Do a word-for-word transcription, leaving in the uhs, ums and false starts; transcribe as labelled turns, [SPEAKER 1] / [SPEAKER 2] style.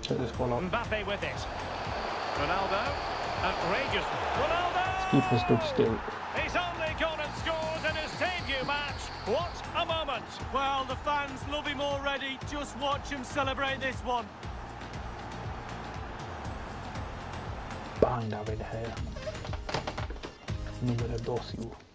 [SPEAKER 1] Check this one out.
[SPEAKER 2] Mbappe with it. Ronaldo. Outrageous. Ronaldo!
[SPEAKER 1] Keeper stood still.
[SPEAKER 2] He's only gone and scores in his debut match. What a moment.
[SPEAKER 3] Well, the fans love him already. Just watch him celebrate this one.
[SPEAKER 1] Behind our red hair. Numero dos.